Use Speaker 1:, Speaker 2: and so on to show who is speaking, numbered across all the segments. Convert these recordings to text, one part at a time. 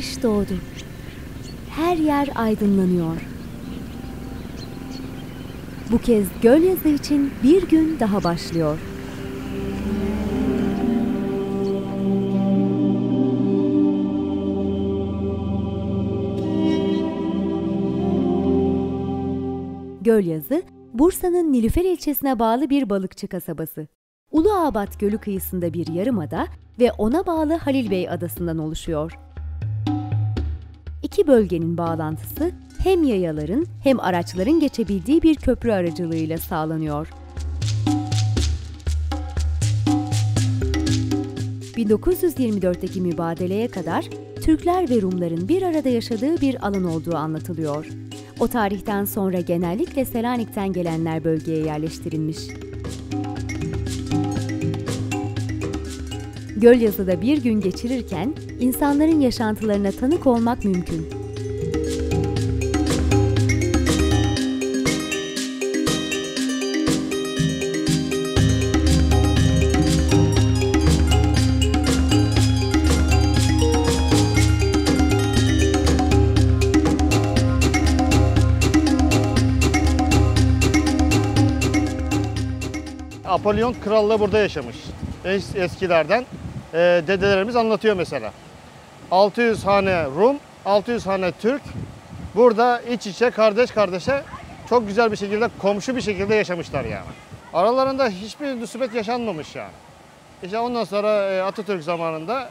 Speaker 1: güneş doğdu. Her yer aydınlanıyor. Bu kez Gölyazı için bir gün daha başlıyor. Gölyazı, Bursa'nın Nilüfer ilçesine bağlı bir balıkçı kasabası. Uluağabat Gölü kıyısında bir yarımada ve ona bağlı Halil Bey Adası'ndan oluşuyor. İki bölgenin bağlantısı hem yayaların hem araçların geçebildiği bir köprü aracılığıyla sağlanıyor. 1924'teki mübadeleye kadar Türkler ve Rumların bir arada yaşadığı bir alan olduğu anlatılıyor. O tarihten sonra genellikle Selanik'ten gelenler bölgeye yerleştirilmiş. Gölyazı'da bir gün geçirirken insanların yaşantılarına tanık olmak mümkün.
Speaker 2: Apolyon Krallığı burada yaşamış. Eskilerden dedelerimiz anlatıyor mesela. 600 hane Rum, 600 hane Türk burada iç içe, kardeş kardeşe çok güzel bir şekilde, komşu bir şekilde yaşamışlar yani. Aralarında hiçbir musibet yaşanmamış yani. İşte ondan sonra Atatürk zamanında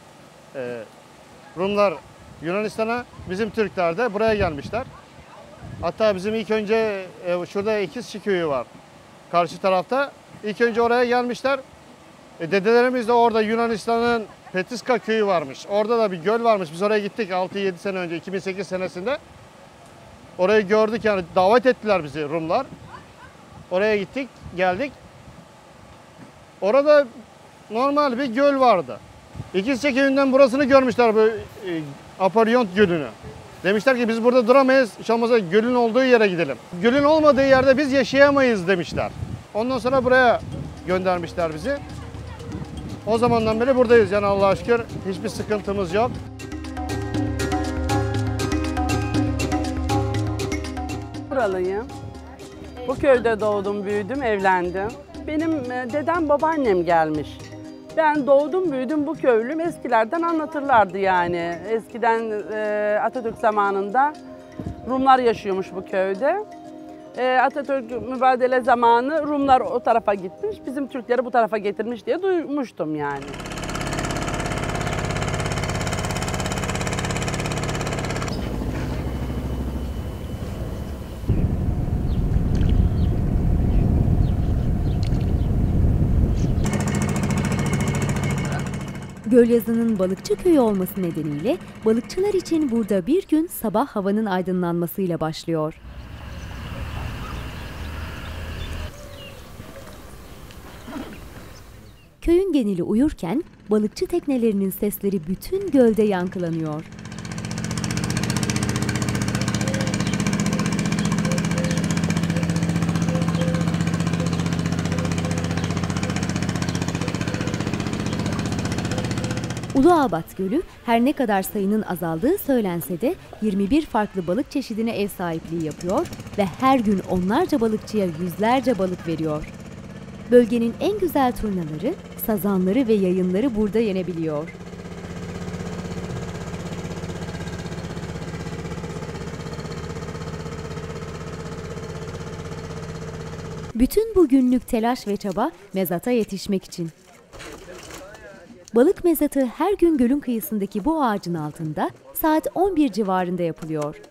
Speaker 2: Rumlar Yunanistan'a, bizim Türkler de buraya gelmişler. Hatta bizim ilk önce şurada İkizçi köyü var karşı tarafta. İlk önce oraya gelmişler. Dedelerimiz de orada Yunanistan'ın Petiska köyü varmış. Orada da bir göl varmış. Biz oraya gittik 6-7 sene önce, 2008 senesinde. Orayı gördük yani, davet ettiler bizi Rumlar. Oraya gittik, geldik. Orada normal bir göl vardı. İkizçe köyünden burasını görmüşler, bu Apolyon Gölü'nü. Demişler ki biz burada duramayız, şu olmazsa gölün olduğu yere gidelim. Gölün olmadığı yerde biz yaşayamayız demişler. Ondan sonra buraya göndermişler bizi. O zamandan beri buradayız yani, Allah'a şükür hiçbir sıkıntımız yok.
Speaker 3: Buralıyım. Bu köyde doğdum, büyüdüm, evlendim. Benim dedem, babaannem gelmiş. Ben doğdum, büyüdüm, bu köylüm. Eskilerden anlatırlardı yani. Eskiden Atatürk zamanında Rumlar yaşıyormuş bu köyde. Atatürk mübadele zamanı Rumlar o tarafa gitmiş, bizim Türkleri bu tarafa getirmiş diye duymuştum yani.
Speaker 1: Gölyazı'nın balıkçı köyü olması nedeniyle balıkçılar için burada bir gün sabah havanın aydınlanmasıyla başlıyor. Köyün geneli uyurken balıkçı teknelerinin sesleri bütün gölde yankılanıyor. Uluağabat Gölü her ne kadar sayının azaldığı söylense de 21 farklı balık çeşidine ev sahipliği yapıyor ve her gün onlarca balıkçıya yüzlerce balık veriyor. Bölgenin en güzel turnaları, sazanları ve yayınları burada yenebiliyor. Bütün bu günlük telaş ve çaba mezata yetişmek için. Balık mezatı her gün gölün kıyısındaki bu ağacın altında saat 11 civarında yapılıyor.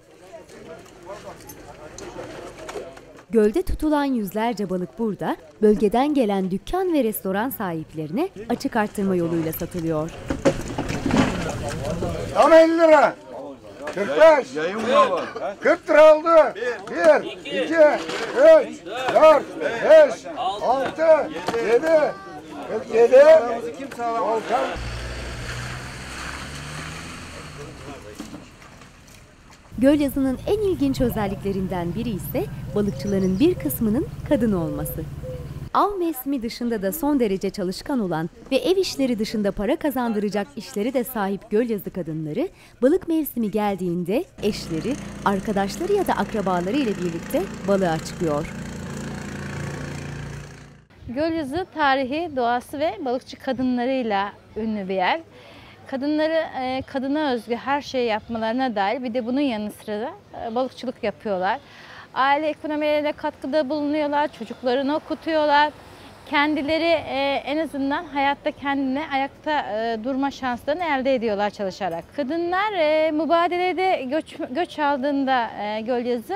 Speaker 1: Gölde tutulan yüzlerce balık burada, bölgeden gelen dükkan ve restoran sahiplerine açık arttırma yoluyla satılıyor.
Speaker 4: Tam 50 lira. 45. 40 lira oldu. 1, 2, 3, 4, 5, 6, 7, 47. Volkan.
Speaker 1: Gölyazı'nın en ilginç özelliklerinden biri ise balıkçıların bir kısmının kadın olması. Av mevsimi dışında da son derece çalışkan olan ve ev işleri dışında para kazandıracak işleri de sahip Gölyazı kadınları, balık mevsimi geldiğinde eşleri, arkadaşları ya da akrabaları ile birlikte balığa çıkıyor.
Speaker 5: Gölyazı tarihi, doğası ve balıkçı kadınlarıyla ünlü bir yer. Kadınları kadına özgü her şeyi yapmalarına dair bir de bunun yanı sıra da balıkçılık yapıyorlar. Aile ekonomilerine katkıda bulunuyorlar, çocuklarını okutuyorlar. Kendileri en azından hayatta kendine ayakta durma şanslarını elde ediyorlar çalışarak. Kadınlar mübadelede göç aldığında Gölyazı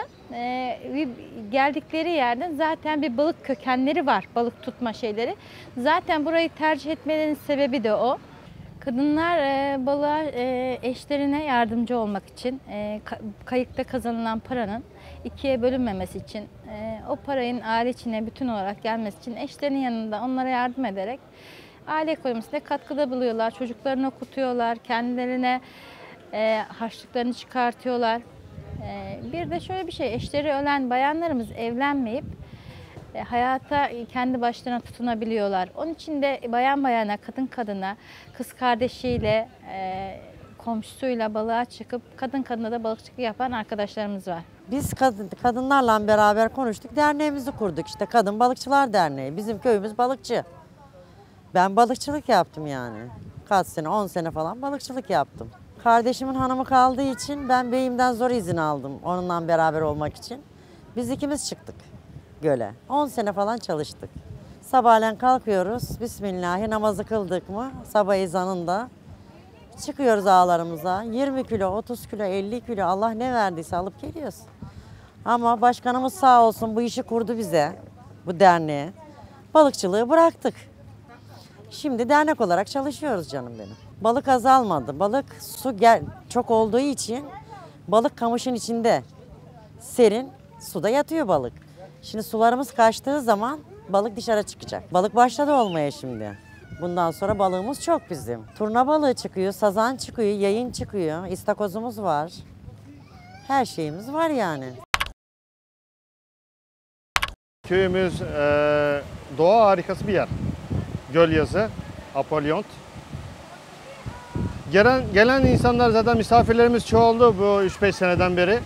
Speaker 5: geldikleri yerden zaten bir balık kökenleri var, balık tutma şeyleri. Zaten burayı tercih etmelerinin sebebi de o. Kadınlar balığa eşlerine yardımcı olmak için, kayıkta kazanılan paranın ikiye bölünmemesi için, o parayın aile içine bütün olarak gelmesi için eşlerinin yanında onlara yardım ederek aile ekonomisine katkıda buluyorlar. Çocuklarını okutuyorlar, kendilerine harçlıklarını çıkartıyorlar. Bir de şöyle bir şey, eşleri ölen bayanlarımız evlenmeyip hayata kendi başlarına tutunabiliyorlar. Onun için de bayan bayana, kadın kadına, kız kardeşiyle, komşusuyla balığa çıkıp kadın kadına da balıkçılık yapan arkadaşlarımız var.
Speaker 6: Biz kadınlarla beraber konuştuk, derneğimizi kurduk işte Kadın Balıkçılar Derneği. Bizim köyümüz balıkçı. Ben balıkçılık yaptım yani. Kaç sene, 10 sene falan balıkçılık yaptım. Kardeşimin hanımı kaldığı için ben beyimden zor izin aldım onunla beraber olmak için. Biz ikimiz çıktık göle. 10 sene falan çalıştık. Sabahleyin kalkıyoruz, Bismillahirrahmanirrahim namazı kıldık mı sabah ezanında çıkıyoruz ağlarımıza. 20 kilo, 30 kilo, 50 kilo Allah ne verdiyse alıp geliyoruz. Ama başkanımız sağ olsun bu işi kurdu bize, bu derneğe. Balıkçılığı bıraktık. Şimdi dernek olarak çalışıyoruz canım benim. Balık azalmadı. Balık çok olduğu için balık kamışın içinde. Serin suda yatıyor balık. Şimdi sularımız kaçtığı zaman balık dışarı çıkacak. Balık başladı olmaya şimdi. Bundan sonra balığımız çok bizim. Turna balığı çıkıyor, sazan çıkıyor, yayın çıkıyor, istakozumuz var. Her şeyimiz var yani.
Speaker 2: Köyümüz doğa harikası bir yer. Gölyazı, Apollyon. Gelen insanlar zaten misafirlerimiz çoğaldı bu 3-5 seneden beri.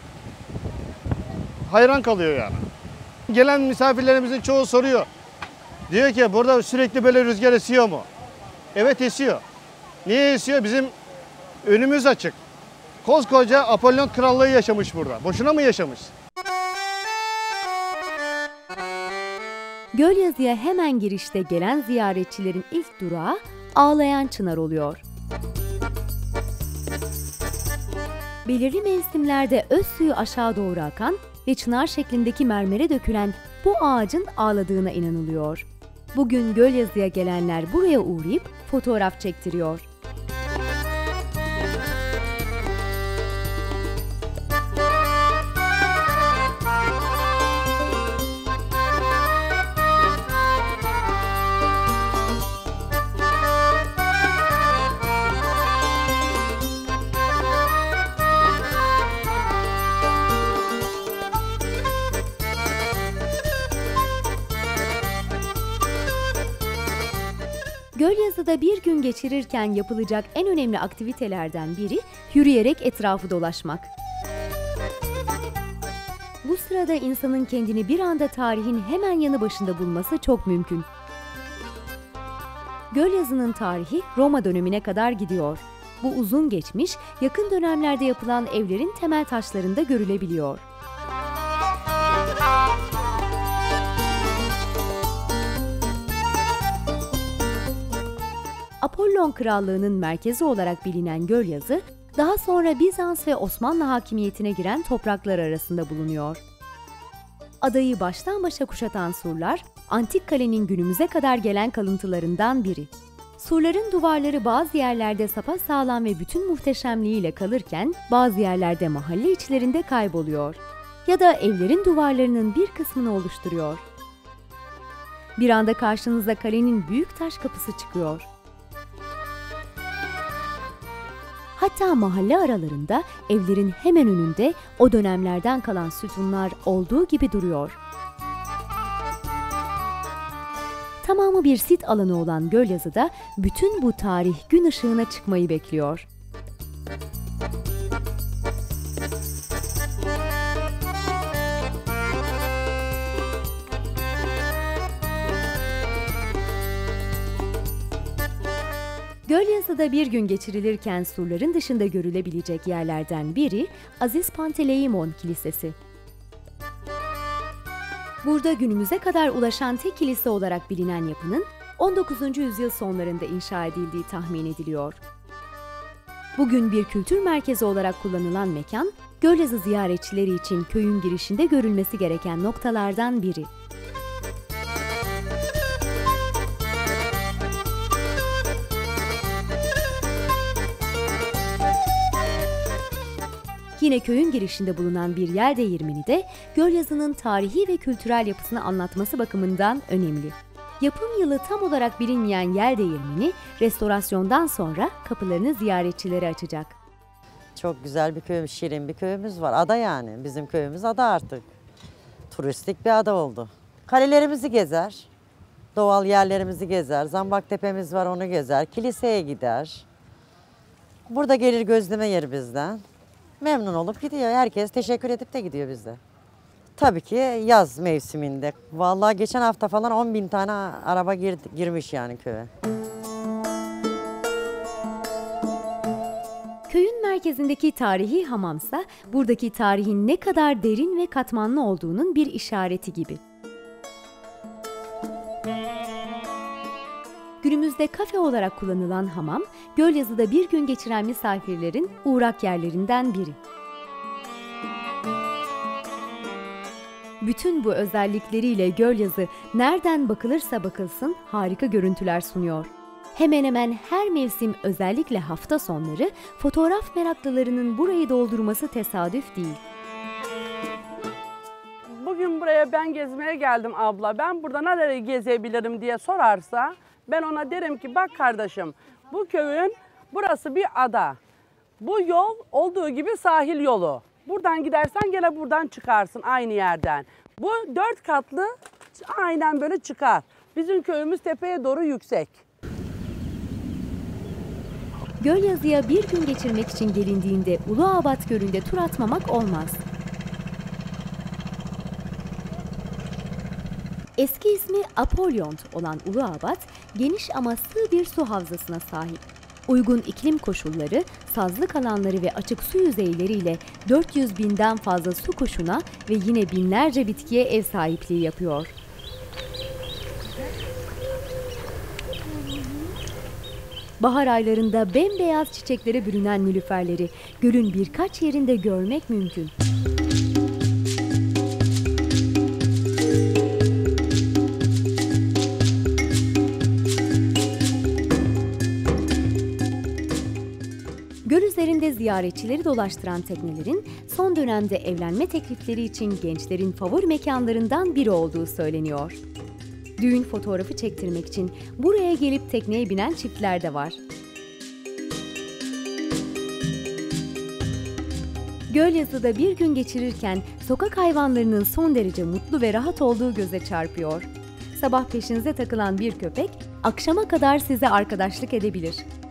Speaker 2: Hayran kalıyor yani. Gelen misafirlerimizin çoğu soruyor. Diyor ki burada sürekli böyle rüzgar esiyor mu? Evet esiyor. Niye esiyor? Bizim önümüz açık. Koskoca Apollyon Krallığı yaşamış burada. Boşuna mı yaşamış?
Speaker 1: Gölyazı'ya hemen girişte gelen ziyaretçilerin ilk durağı Ağlayan Çınar oluyor. Belirli mevsimlerde öz suyu aşağı doğru akan ve çınar şeklindeki mermere dökülen bu ağacın ağladığına inanılıyor. Bugün Gölyazı'ya gelenler buraya uğrayıp fotoğraf çektiriyor. Gölyazı'da bir gün geçirirken yapılacak en önemli aktivitelerden biri yürüyerek etrafı dolaşmak. Bu sırada insanın kendini bir anda tarihin hemen yanı başında bulması çok mümkün. Gölyazı'nın tarihi Roma dönemine kadar gidiyor. Bu uzun geçmiş, yakın dönemlerde yapılan evlerin temel taşlarında görülebiliyor. Apollon Krallığı'nın merkezi olarak bilinen Gölyazı, daha sonra Bizans ve Osmanlı hakimiyetine giren topraklar arasında bulunuyor. Adayı baştan başa kuşatan surlar, antik kalenin günümüze kadar gelen kalıntılarından biri. Surların duvarları bazı yerlerde sapasağlam ve bütün muhteşemliğiyle kalırken, bazı yerlerde mahalle içlerinde kayboluyor ya da evlerin duvarlarının bir kısmını oluşturuyor. Bir anda karşınıza kalenin büyük taş kapısı çıkıyor. Hatta mahalle aralarında evlerin hemen önünde o dönemlerden kalan sütunlar olduğu gibi duruyor. Tamamı bir sit alanı olan Gölyazı'da bütün bu tarih gün ışığına çıkmayı bekliyor. Gölyazı'da bir gün geçirilirken surların dışında görülebilecek yerlerden biri Aziz Panteleimon Kilisesi. Burada günümüze kadar ulaşan tek kilise olarak bilinen yapının 19. yüzyıl sonlarında inşa edildiği tahmin ediliyor. Bugün bir kültür merkezi olarak kullanılan mekan, Gölyazı ziyaretçileri için köyün girişinde görülmesi gereken noktalardan biri. Yine köyün girişinde bulunan bir yel değirmeni de Gölyazı'nın tarihi ve kültürel yapısını anlatması bakımından önemli. Yapım yılı tam olarak bilinmeyen yel değirmeni, restorasyondan sonra kapılarını ziyaretçilere açacak.
Speaker 6: Çok güzel bir köyümüz, şirin bir köyümüz var. Ada yani. Bizim köyümüz ada artık. Turistik bir ada oldu. Kalelerimizi gezer, doğal yerlerimizi gezer. Zambak tepemiz var, onu gezer. Kiliseye gider. Burada gelir gözleme yer bizden. Memnun olup gidiyor. Herkes teşekkür edip de gidiyor bizde. Tabii ki yaz mevsiminde. Vallahi geçen hafta falan 10.000 tane araba girmiş yani köye.
Speaker 1: Köyün merkezindeki tarihi hamamsa buradaki tarihin ne kadar derin ve katmanlı olduğunun bir işareti gibi. Günümüzde kafe olarak kullanılan hamam, Gölyazı'da bir gün geçiren misafirlerin uğrak yerlerinden biri. Bütün bu özellikleriyle Gölyazı nereden bakılırsa bakılsın harika görüntüler sunuyor. Hemen hemen her mevsim, özellikle hafta sonları, fotoğraf meraklılarının burayı doldurması tesadüf değil.
Speaker 3: Bugün buraya ben gezmeye geldim abla. Ben burada nereleri gezebilirim diye sorarsa ben ona derim ki bak kardeşim, bu köyün burası bir ada. Bu yol olduğu gibi sahil yolu. Buradan gidersen gene buradan çıkarsın aynı yerden. Bu 4 katlı aynen böyle çıkar. Bizim köyümüz tepeye doğru yüksek.
Speaker 1: Gölyazı'ya bir gün geçirmek için gelindiğinde Uluabat Gölü'nde tur atmamak olmaz. Eski ismi Apollyon olan Uluabat, geniş ama sığ bir su havzasına sahip. Uygun iklim koşulları, sazlık alanları ve açık su yüzeyleriyle 400.000'den fazla su kuşuna ve yine binlerce bitkiye ev sahipliği yapıyor. Bahar aylarında bembeyaz çiçeklere bürünen nilüferleri gölün birkaç yerinde görmek mümkün. Göl üzerinde ziyaretçileri dolaştıran teknelerin son dönemde evlenme teklifleri için gençlerin favori mekanlarından biri olduğu söyleniyor. Düğün fotoğrafı çektirmek için buraya gelip tekneye binen çiftler de var. Gölyazı'da bir gün geçirirken sokak hayvanlarının son derece mutlu ve rahat olduğu göze çarpıyor. Sabah peşinize takılan bir köpek, akşama kadar size arkadaşlık edebilir.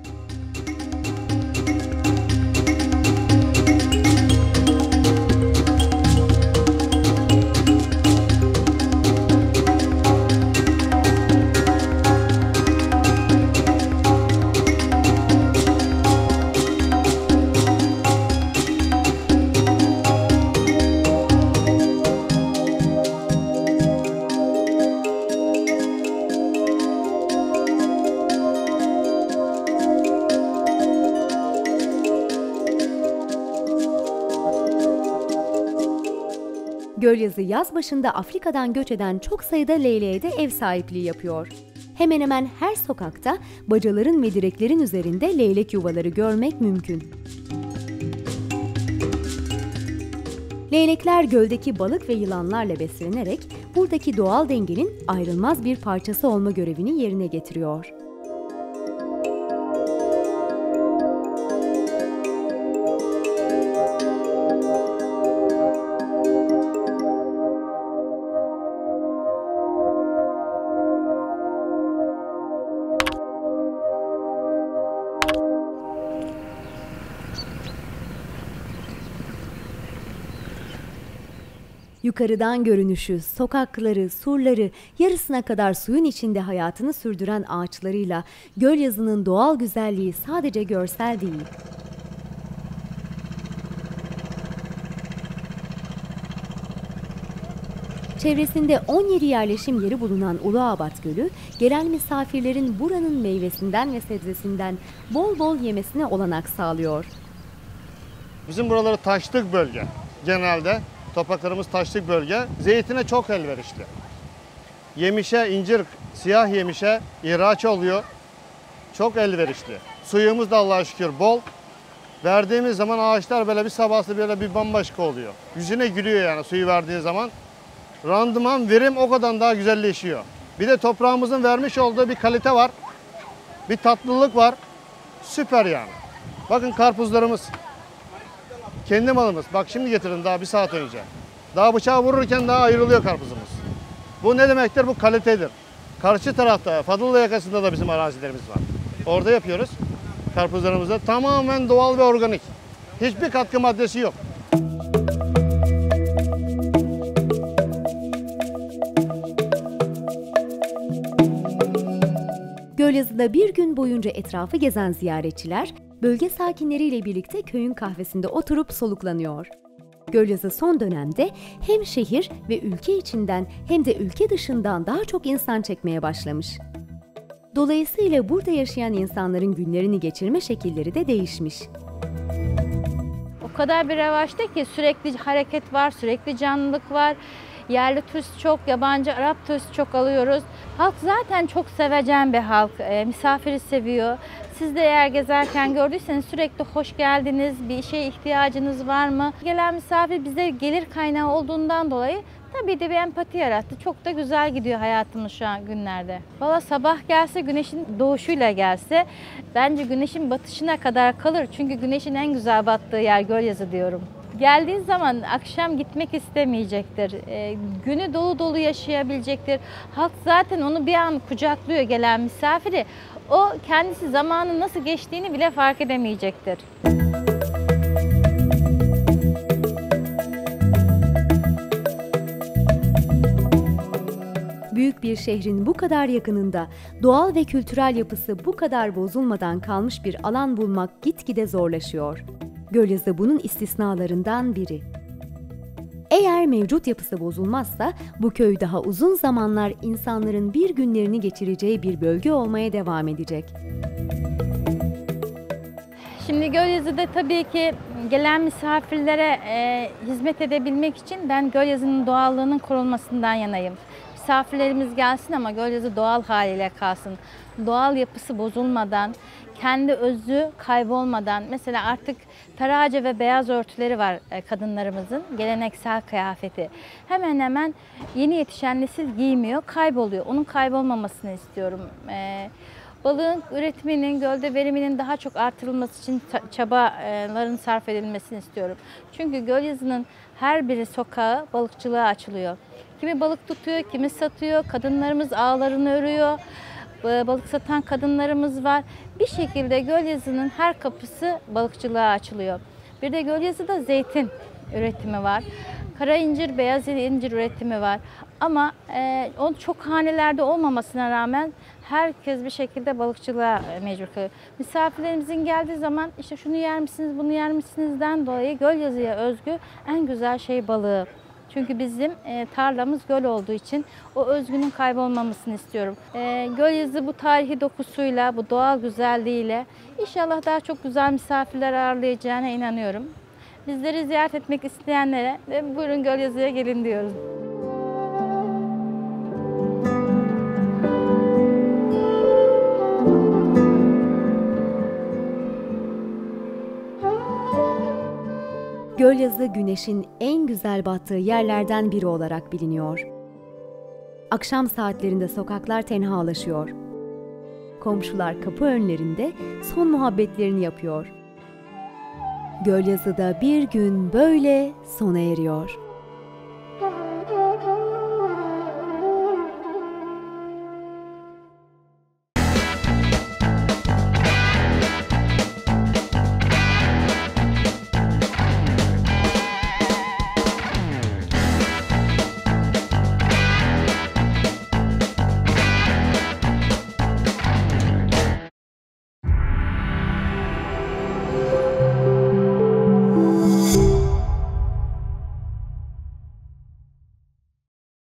Speaker 1: Gölyazı yaz başında Afrika'dan göç eden çok sayıda leyleğe de ev sahipliği yapıyor. Hemen hemen her sokakta bacaların ve direklerin üzerinde leylek yuvaları görmek mümkün. Leylekler göldeki balık ve yılanlarla beslenerek buradaki doğal dengenin ayrılmaz bir parçası olma görevini yerine getiriyor. Yukarıdan görünüşü, sokakları, surları, yarısına kadar suyun içinde hayatını sürdüren ağaçlarıyla Gölyazı'nın doğal güzelliği sadece görsel değil. Çevresinde 17 yerleşim yeri bulunan Uluabat Gölü, gelen misafirlerin buranın meyvesinden ve sebzesinden bol bol yemesine olanak sağlıyor.
Speaker 2: Bizim buraları taşlık bölge. Genelde topraklarımız taşlık bölge. Zeytine çok elverişli. Yemişe, incir, siyah yemişe ihraç oluyor. Çok elverişli. Suyumuz da Allah'a şükür bol. Verdiğimiz zaman ağaçlar böyle bir sabahsı böyle bir bambaşka oluyor. Yüzüne gülüyor yani suyu verdiği zaman. Randıman, verim o kadar daha güzelleşiyor. Bir de toprağımızın vermiş olduğu bir kalite var. Bir tatlılık var. Süper yani. Bakın karpuzlarımız. Kendi malımız. Bak şimdi getirdim daha bir saat önce. Daha bıçağı vururken daha ayrılıyor karpuzumuz. Bu ne demektir? Bu kalitedir. Karşı tarafta, Fadıllı yakasında da bizim arazilerimiz var. Orada yapıyoruz. Karpuzlarımızda tamamen doğal ve organik. Hiçbir katkı maddesi yok.
Speaker 1: Gölyazı'da bir gün boyunca etrafı gezen ziyaretçiler, bölge sakinleriyle birlikte köyün kahvesinde oturup soluklanıyor. Gölyazı son dönemde hem şehir ve ülke içinden hem de ülke dışından daha çok insan çekmeye başlamış. Dolayısıyla burada yaşayan insanların günlerini geçirme şekilleri de değişmiş.
Speaker 5: O kadar bir revaçta ki sürekli hareket var, sürekli canlılık var. Yerli turist çok, yabancı Arap turist çok alıyoruz. Halk zaten çok sevecen bir halk, misafiri seviyor. Siz de eğer gezerken gördüyseniz sürekli hoş geldiniz, bir şeye ihtiyacınız var mı? Gelen misafir bize gelir kaynağı olduğundan dolayı tabii de bir empati yarattı. Çok da güzel gidiyor hayatımız şu an günlerde. Valla sabah gelse, güneşin doğuşuyla gelse bence güneşin batışına kadar kalır. Çünkü güneşin en güzel battığı yer Gölyazı diyorum. Geldiği zaman akşam gitmek istemeyecektir. Günü dolu dolu yaşayabilecektir. Halk zaten onu bir an kucaklıyor gelen misafiri. O kendisi zamanın nasıl geçtiğini bile fark edemeyecektir.
Speaker 1: Büyük bir şehrin bu kadar yakınında doğal ve kültürel yapısı bu kadar bozulmadan kalmış bir alan bulmak gitgide zorlaşıyor. Gölyazı bunun istisnalarından biri. Eğer mevcut yapısı bozulmazsa bu köy daha uzun zamanlar insanların bir günlerini geçireceği bir bölge olmaya devam edecek.
Speaker 5: Şimdi Gölyazı'da tabii ki gelen misafirlere hizmet edebilmek için ben Gölyazı'nın doğallığının korunmasından yanayım. Misafirlerimiz gelsin ama Gölyazı doğal haliyle kalsın. Doğal yapısı bozulmadan, kendi özü kaybolmadan, mesela artık tarace ve beyaz örtüleri var kadınlarımızın, geleneksel kıyafeti. Hemen hemen yeni yetişen nesil giymiyor, kayboluyor. Onun kaybolmamasını istiyorum. Balığın üretiminin, gölde veriminin daha çok artırılması için çabaların sarf edilmesini istiyorum. Çünkü Gölyazı'nın her biri sokağı balıkçılığa açılıyor. Kimi balık tutuyor, kimi satıyor, kadınlarımız ağlarını örüyor. Balık satan kadınlarımız var. Bir şekilde Gölyazı'nın her kapısı balıkçılığa açılıyor. Bir de Gölyazı'da zeytin üretimi var. Kara incir, beyaz incir üretimi var. Ama o çok hanelerde olmamasına rağmen herkes bir şekilde balıkçılığa mecbur kalıyor. Misafirlerimizin geldiği zaman işte şunu yer misiniz, bunu yer misinizden dolayı Gölyazı'ya özgü en güzel şey balığı. Çünkü bizim tarlamız göl olduğu için o özgünün kaybolmamasını istiyorum. Gölyazı bu tarihi dokusuyla, bu doğal güzelliğiyle inşallah daha çok güzel misafirler ağırlayacağına inanıyorum. Bizleri ziyaret etmek isteyenlere de buyurun Gölyazı'ya gelin diyoruz.
Speaker 1: Gölyazı güneşin en güzel battığı yerlerden biri olarak biliniyor. Akşam saatlerinde sokaklar tenhalaşıyor. Komşular kapı önlerinde son muhabbetlerini yapıyor. Gölyazı'da bir gün böyle sona eriyor.